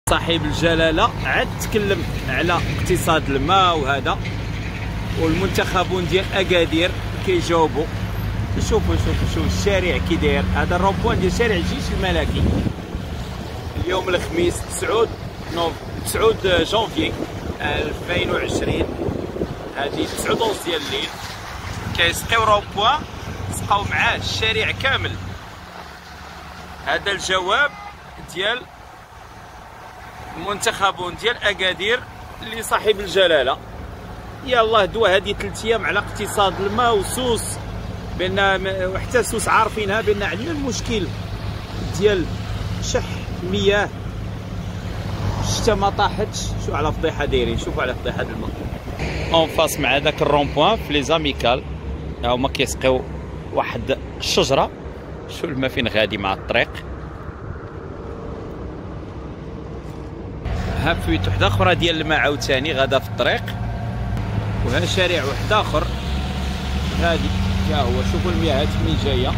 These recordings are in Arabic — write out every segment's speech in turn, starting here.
صاحب الجلاله عاد تكلم على اقتصاد الماء وهذا، والمنتخبون ديال اكادير كيجاوبوا. شوفوا الشارع كي داير. هذا الرومبوان ديال شارع الجيش الملكي. اليوم الخميس 9 جونفي 2020، هذه 9:11 ديال الليل. كيسقيو رومبوان، سقاو معاه الشارع كامل. هذا الجواب ديال المنتخبون ديال اكادير لصاحب الجلاله. يلاه دوا هذه 3 ايام على اقتصاد الماء وسوس، بان وحتى سوس عارفينها بان عندنا المشكل ديال شح المياه. الشتا ما طاحتش. شوف على فضيحه دايرين، شوفوا على فضيحه الماء اون فاس مع داك الرومبوان في لي زاميكال. هما كيسقيو واحد الشجره. شوف الماء فين غادي مع الطريق. ها فويت وحده اخرى ديال الماء عاوتاني غادا في الطريق، وها شارع واحد اخر غادي تا هو. شوفوا المياه منين جايه.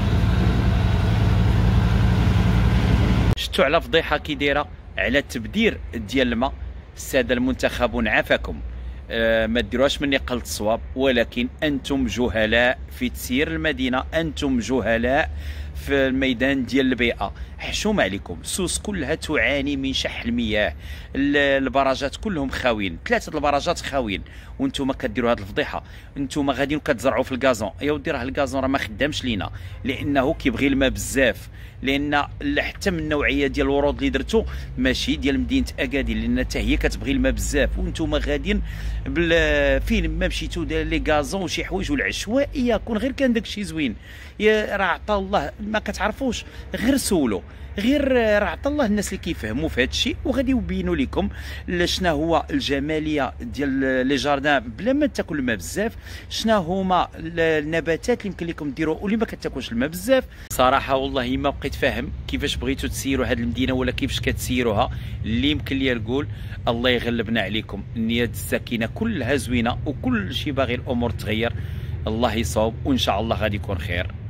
شفتوا على فضيحه كي دايره على التبدير ديال الماء. الساده المنتخبون عافاكم، ما ديروهاش مني قلت الصواب، ولكن انتم جهلاء في تسيير المدينه، انتم جهلاء في الميدان ديال البيئه. حشوم عليكم. سوس كلها تعاني من شح المياه، البراجات كلهم خاويين، 3 البراجات خاويين، وانتم كديروا هذه الفضيحه. انتم غاديين كتزرعوا في الكازون. يا ودي راه الكازون راه ما خدامش لينا، لانه كيبغي الماء بزاف. لان حتى من النوعيه ديال الورود اللي درتو ماشي ديال مدينه اكادير، لان حتى هي كتبغي الماء بزاف، وانتم غاديين فين ما مشيتو لي كازون وشي حوايج والعشوائيه. كون غير كان داكشي زوين، يا راه عطا الله ما كتعرفوش غير سولو، غير راه عطا الله الناس اللي كيفهموا في هذا الشيء وغادي يبينوا لكم شنا هو الجماليه ديال لي جاردان بلا ما تاكل الماء بزاف، شنا هما النباتات اللي يمكن لكم ديروا واللي ما كتاكلش الماء بزاف. صراحه والله ما بقيت فاهم كيفاش بغيتوا تسيروا هذه المدينه ولا كيفاش كتسيروها. اللي يمكن لي نقول الله يغلبنا عليكم. النيات الساكنه كلها زوينه وكل شيء باغي الامور تغير. الله يصوب وان شاء الله غادي يكون خير.